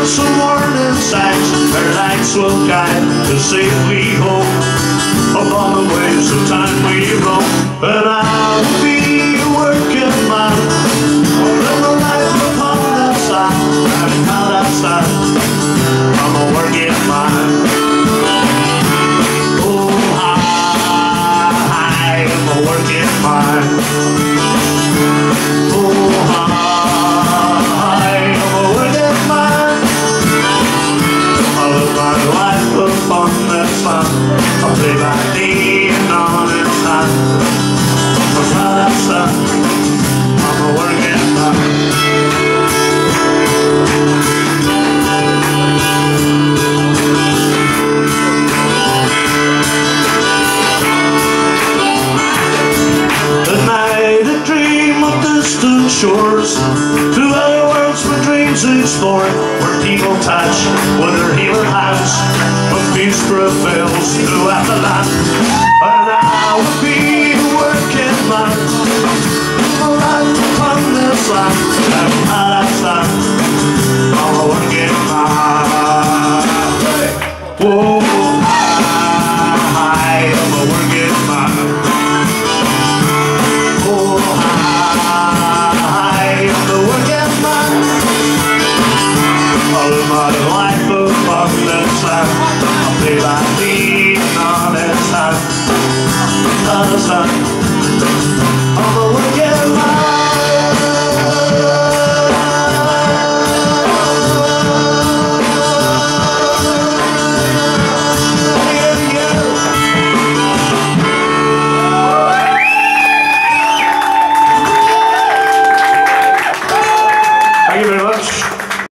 out some warning signs. Their lights will guide to safely home. Upon the waves of time we roam. And I'll be a working man, living life upon the side. Riding out outside, I'm a working man. Oh, I am a working man. Oh, I am a working man. I live my life upon the sun. I play by day and on and on. I'm out outside, I'm a working man. At night I dream of distant shores, to other worlds where dreams explore, where people touch with their healer hands, when peace prevails throughout the land. And I will be a working man, alive upon this land. I'm out outside, I'm a working man. Whoa, I am a working man. All of my life upon this land, I'll play by the on this side, other side.